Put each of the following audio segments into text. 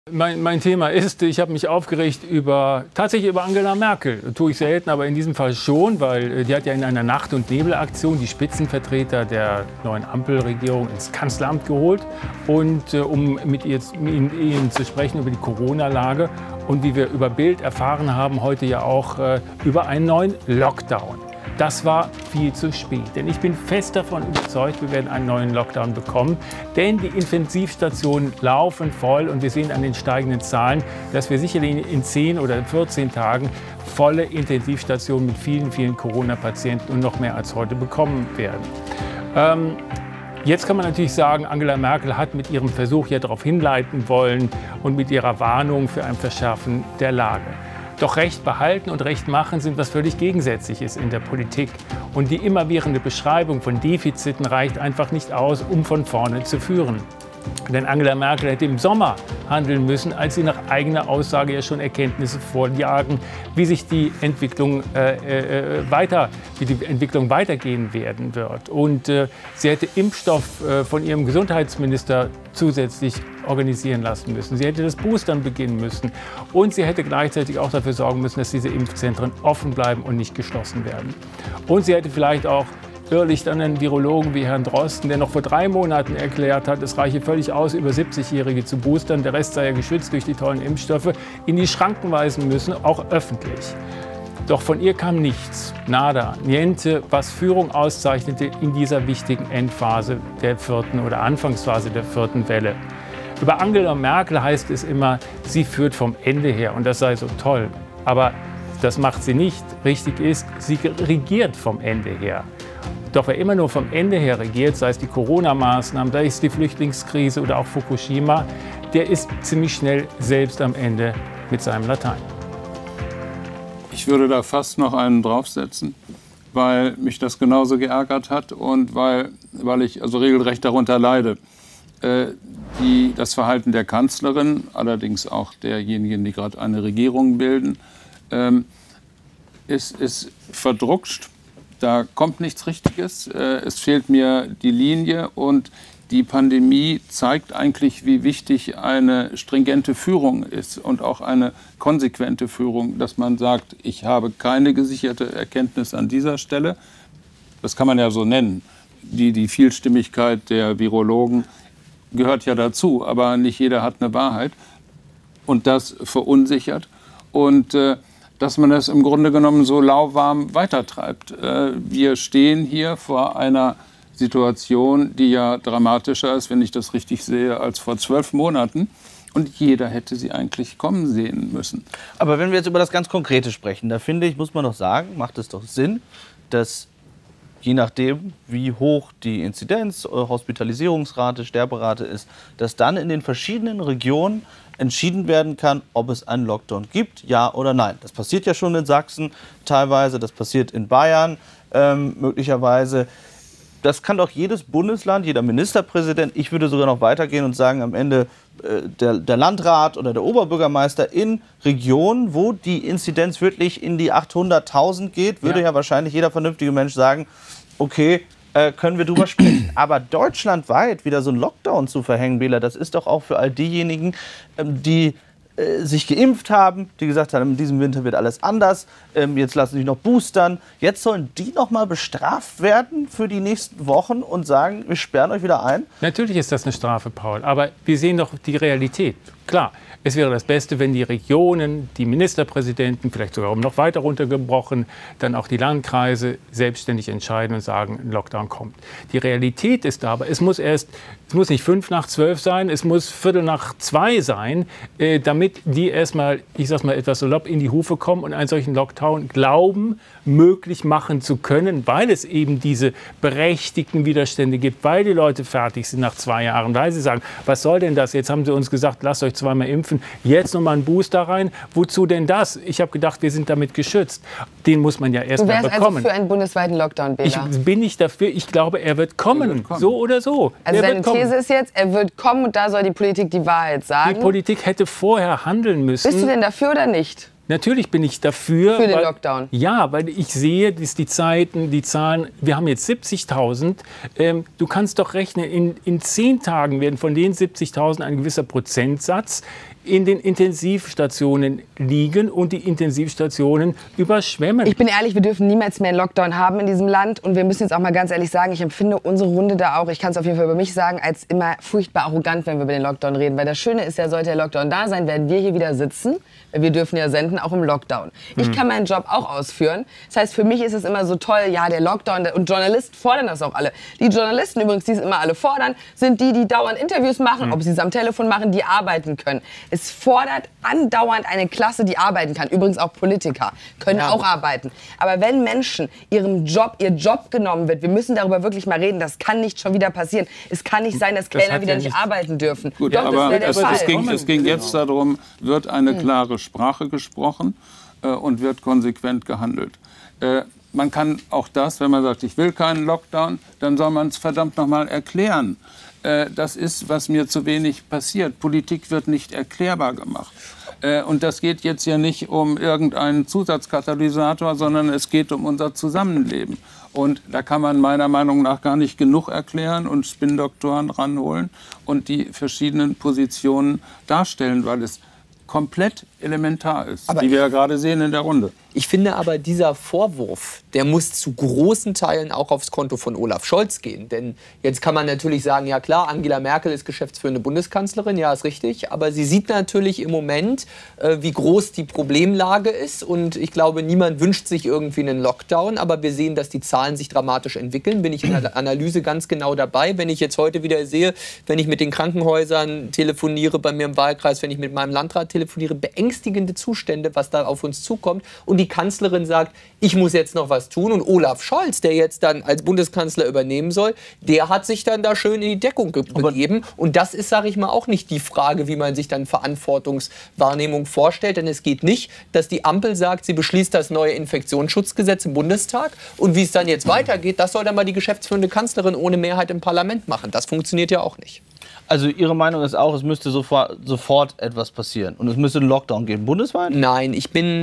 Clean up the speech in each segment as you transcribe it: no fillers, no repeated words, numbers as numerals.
Mein Thema ist, ich habe mich aufgeregt tatsächlich über Angela Merkel. Das tue ich selten, aber in diesem Fall schon, weil die hat ja in einer Nacht- und Nebelaktion die Spitzenvertreter der neuen Ampelregierung ins Kanzleramt geholt, um mit ihnen zu sprechen über die Corona-Lage und wie wir über Bild erfahren haben, heute ja auch über einen neuen Lockdown. Das war viel zu spät, denn ich bin fest davon überzeugt, wir werden einen neuen Lockdown bekommen, denn die Intensivstationen laufen voll und wir sehen an den steigenden Zahlen, dass wir sicherlich in 10 oder 14 Tagen volle Intensivstationen mit vielen, vielen Corona-Patienten und noch mehr als heute bekommen werden. Jetzt kann man natürlich sagen, Angela Merkel hat mit ihrem Versuch ja darauf hinleiten wollen und mit ihrer Warnung für ein Verschärfen der Lage. Doch Recht behalten und Recht machen sind was völlig Gegensätzliches in der Politik. Und die immerwährende Beschreibung von Defiziten reicht einfach nicht aus, um von vorne zu führen. Denn Angela Merkel hätte im Sommer handeln müssen, als sie nach eigener Aussage ja schon Erkenntnisse vorlagen, wie die Entwicklung weitergehen werden wird. Und sie hätte Impfstoff von ihrem Gesundheitsminister zusätzlich organisieren lassen müssen. Sie hätte das Boostern beginnen müssen. Und sie hätte gleichzeitig auch dafür sorgen müssen, dass diese Impfzentren offen bleiben und nicht geschlossen werden. Und sie hätte vielleicht auch Irrlicht an einen Virologen wie Herrn Drosten, der noch vor 3 Monaten erklärt hat, es reiche völlig aus, über 70-Jährige zu boostern, der Rest sei ja geschützt durch die tollen Impfstoffe, in die Schranken weisen müssen, auch öffentlich. Doch von ihr kam nichts, nada, niente, was Führung auszeichnete in dieser wichtigen Endphase der 4. oder Anfangsphase der 4. Welle. Über Angela Merkel heißt es immer, sie führt vom Ende her und das sei so toll. Aber das macht sie nicht. Richtig ist, sie regiert vom Ende her. Doch wer immer nur vom Ende her regiert, sei es die Corona-Maßnahmen, sei es die Flüchtlingskrise oder auch Fukushima, der ist ziemlich schnell selbst am Ende mit seinem Latein. Ich würde da fast noch einen draufsetzen, weil mich das genauso geärgert hat und weil ich also regelrecht darunter leide. Das Verhalten der Kanzlerin, allerdings auch derjenigen, die gerade eine Regierung bilden, ist verdruckscht. Da kommt nichts Richtiges. Es fehlt mir die Linie und die Pandemie zeigt eigentlich, wie wichtig eine stringente Führung ist und auch eine konsequente Führung, dass man sagt, ich habe keine gesicherte Erkenntnis an dieser Stelle. Das kann man ja so nennen. Die Vielstimmigkeit der Virologen gehört ja dazu, aber nicht jeder hat eine Wahrheit. Und das verunsichert. Und dass man das im Grunde genommen so lauwarm weitertreibt. Wir stehen hier vor einer Situation, die ja dramatischer ist, wenn ich das richtig sehe, als vor 12 Monaten. Und jeder hätte sie eigentlich kommen sehen müssen. Aber wenn wir jetzt über das ganz Konkrete sprechen, da finde ich, muss man doch sagen, macht es doch Sinn, dass je nachdem, wie hoch die Inzidenz, Hospitalisierungsrate, Sterberate ist, dass dann in den verschiedenen Regionen entschieden werden kann, ob es einen Lockdown gibt, ja oder nein. Das passiert ja schon in Sachsen teilweise, das passiert in Bayern möglicherweise. Das kann doch jedes Bundesland, jeder Ministerpräsident, ich würde sogar noch weitergehen und sagen, am Ende der Landrat oder der Oberbürgermeister in Regionen, wo die Inzidenz wirklich in die 800.000 geht, würde ja wahrscheinlich jeder vernünftige Mensch sagen, okay, können wir drüber sprechen. Aber deutschlandweit wieder so einen Lockdown zu verhängen, Bela, das ist doch auch für all diejenigen, die sich geimpft haben, die gesagt haben, in diesem Winter wird alles anders, jetzt lassen sich noch boostern. Jetzt sollen die noch mal bestraft werden für die nächsten Wochen und sagen, wir sperren euch wieder ein? Natürlich ist das eine Strafe, Paul, aber wir sehen doch die Realität. Klar, es wäre das Beste, wenn die Regionen, die Ministerpräsidenten, vielleicht sogar noch weiter runtergebrochen, dann auch die Landkreise selbstständig entscheiden und sagen, ein Lockdown kommt. Die Realität ist aber, es muss nicht 11:55 sein, es muss 1:45 sein, damit die erstmal, ich sag's mal etwas salopp, in die Hufe kommen und einen solchen Lockdown glauben, möglich machen zu können, weil es eben diese berechtigten Widerstände gibt, weil die Leute fertig sind nach 2 Jahren, weil sie sagen, was soll denn das? Jetzt haben sie uns gesagt, lasst euch 2-mal impfen, jetzt noch mal einen Booster rein. Wozu denn das? Ich habe gedacht, wir sind damit geschützt. Den muss man ja erst mal bekommen. Du wärst also für einen bundesweiten Lockdown, Bela? Ich bin nicht dafür. Ich glaube, er wird kommen. So oder so. Also deine These ist jetzt, er wird kommen und da soll die Politik die Wahrheit sagen? Die Politik hätte vorher handeln müssen. Bist du denn dafür oder nicht? Natürlich bin ich dafür. Für den Lockdown? Ja, weil ich sehe, dass die Zahlen, wir haben jetzt 70.000. Du kannst doch rechnen, in 10 Tagen werden von den 70.000 ein gewisser Prozentsatz in den Intensivstationen liegen und die Intensivstationen überschwemmen. Ich bin ehrlich, wir dürfen niemals mehr einen Lockdown haben in diesem Land. Und wir müssen jetzt auch mal ganz ehrlich sagen, ich empfinde unsere Runde da auch, ich kann es auf jeden Fall über mich sagen, als immer furchtbar arrogant, wenn wir über den Lockdown reden. Weil das Schöne ist ja, sollte der Lockdown da sein, werden wir hier wieder sitzen. Weil wir dürfen ja senden, auch im Lockdown. Ich kann meinen Job auch ausführen. Das heißt, für mich ist es immer so toll, ja, der Lockdown, und Journalisten fordern das auch alle. Die Journalisten übrigens, die es immer alle fordern, sind die dauernd Interviews machen, ob sie es am Telefon machen, die arbeiten können. Es fordert andauernd eine Klasse, die arbeiten kann. Übrigens auch Politiker können auch arbeiten. Aber wenn Menschen ihr Job genommen wird, wir müssen darüber wirklich mal reden, das kann nicht schon wieder passieren. Es kann nicht sein, dass Kellner wieder nicht arbeiten dürfen. Gut, Doch, aber das es ging jetzt darum, wird eine klare Sprache gesprochen und wird konsequent gehandelt. Man kann auch das, wenn man sagt, ich will keinen Lockdown, dann soll man es verdammt noch mal erklären. Das ist, was mir zu wenig passiert. Politik wird nicht erklärbar gemacht. Und das geht jetzt ja nicht um irgendeinen Zusatzkatalysator, sondern es geht um unser Zusammenleben. Und da kann man meiner Meinung nach gar nicht genug erklären und Spin-Doktoren ranholen und die verschiedenen Positionen darstellen, weil es komplett elementar ist, Aber wie wir ja gerade sehen in der Runde. Ich finde aber, dieser Vorwurf, der muss zu großen Teilen auch aufs Konto von Olaf Scholz gehen. Denn jetzt kann man natürlich sagen, ja klar, Angela Merkel ist geschäftsführende Bundeskanzlerin, ja, ist richtig. Aber sie sieht natürlich im Moment, wie groß die Problemlage ist. Und ich glaube, niemand wünscht sich irgendwie einen Lockdown. Aber wir sehen, dass die Zahlen sich dramatisch entwickeln. Bin ich in der Analyse ganz genau dabei. Wenn ich jetzt heute wieder sehe, wenn ich mit den Krankenhäusern telefoniere, bei mir im Wahlkreis, wenn ich mit meinem Landrat telefoniere, beängstigende Zustände, was da auf uns zukommt. Und die Kanzlerin sagt, ich muss jetzt noch was tun. Und Olaf Scholz, der jetzt dann als Bundeskanzler übernehmen soll, der hat sich dann da schön in die Deckung begeben. Und das ist, sage ich mal, auch nicht die Frage, wie man sich dann Verantwortungswahrnehmung vorstellt. Denn es geht nicht, dass die Ampel sagt, sie beschließt das neue Infektionsschutzgesetz im Bundestag. Und wie es dann jetzt weitergeht, das soll dann mal die geschäftsführende Kanzlerin ohne Mehrheit im Parlament machen. Das funktioniert ja auch nicht. Also Ihre Meinung ist auch, es müsste sofort etwas passieren und es müsste einen Lockdown geben, bundesweit? Nein,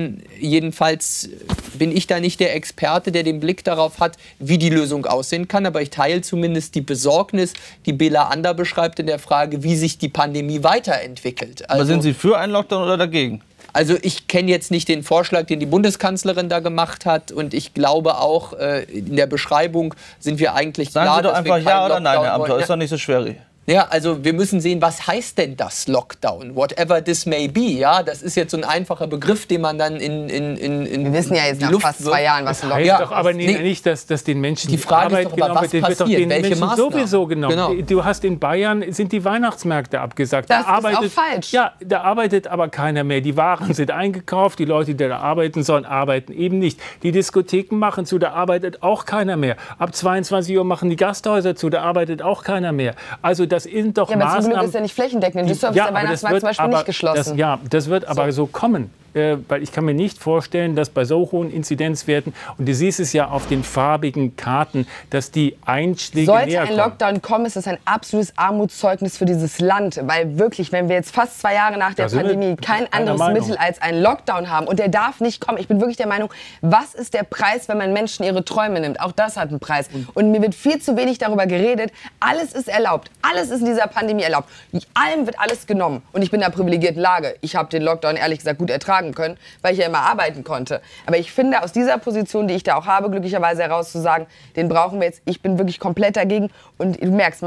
jedenfalls bin ich da nicht der Experte, der den Blick darauf hat, wie die Lösung aussehen kann. Aber ich teile zumindest die Besorgnis, die Bela Ander beschreibt in der Frage, wie sich die Pandemie weiterentwickelt. Aber sind Sie für einen Lockdown oder dagegen? Also ich kenne jetzt nicht den Vorschlag, den die Bundeskanzlerin da gemacht hat. Und ich glaube auch, in der Beschreibung sind wir eigentlich klar, sagen Sie doch dass wir einfach ja oder nein, Herr Amthor. wollen. Ist doch nicht so schwierig. Ja, also wir müssen sehen, was heißt denn das Lockdown? Whatever this may be, ja, das ist jetzt so ein einfacher Begriff, den man dann in Wir wissen ja jetzt nach fast 2 Jahren, was ein Lockdown ist. Heißt doch aber nicht, dass den Menschen die Frage Arbeit ist doch aber, genommen was wird. Wird doch passiert? den Welche Menschen Maßnahmen? sowieso genommen. Genau. Du hast in Bayern, sind die Weihnachtsmärkte abgesagt. Das ist auch falsch. Ja, da arbeitet aber keiner mehr. Die Waren sind eingekauft, die Leute, die da arbeiten sollen, arbeiten eben nicht. Die Diskotheken machen zu, da arbeitet auch keiner mehr. Ab 22 Uhr machen die Gasthäuser zu, da arbeitet auch keiner mehr. Also das sind doch Maßnahmen. Zum Glück ist ja nicht flächendeckend. In Düsseldorf ist der Weihnachtsmarkt zum Beispiel nicht geschlossen. Das wird aber so kommen. Weil ich kann mir nicht vorstellen, dass bei so hohen Inzidenzwerten, und du siehst es ja auf den farbigen Karten, dass die Einschläge näher kommen. Sollte ein Lockdown kommen, ist das ein absolutes Armutszeugnis für dieses Land. Weil wirklich, wenn wir jetzt fast 2 Jahre nach der Pandemie kein anderes Mittel als einen Lockdown haben und der darf nicht kommen. Ich bin wirklich der Meinung, was ist der Preis, wenn man Menschen ihre Träume nimmt? Auch das hat einen Preis. Und mir wird viel zu wenig darüber geredet. Alles ist erlaubt. Alles ist in dieser Pandemie erlaubt. Allem wird alles genommen. Und ich bin in einer privilegierten Lage. Ich habe den Lockdown ehrlich gesagt gut ertragen können, weil ich ja immer arbeiten konnte. Aber ich finde, aus dieser Position, die ich da auch habe, glücklicherweise heraus zu sagen, den brauchen wir jetzt. Ich bin wirklich komplett dagegen. Und du merkst,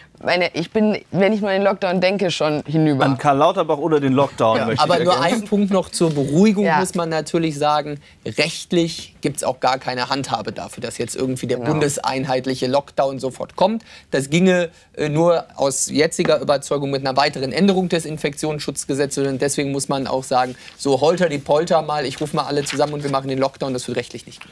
ich bin, wenn ich nur an den Lockdown denke, schon hinüber. An Karl Lauterbach oder den Lockdown möchte ich Aber nur ergänzen. ein Punkt noch zur Beruhigung muss man natürlich sagen, rechtlich gibt es auch gar keine Handhabe dafür, dass jetzt irgendwie der bundeseinheitliche Lockdown sofort kommt. Das ginge nur aus jetziger Überzeugung mit einer weiteren Änderung des Infektionsschutzgesetzes. Und deswegen muss man auch sagen, so holter die Polter mal, ich rufe mal alle zusammen und wir machen den Lockdown, das wird rechtlich nicht gehen.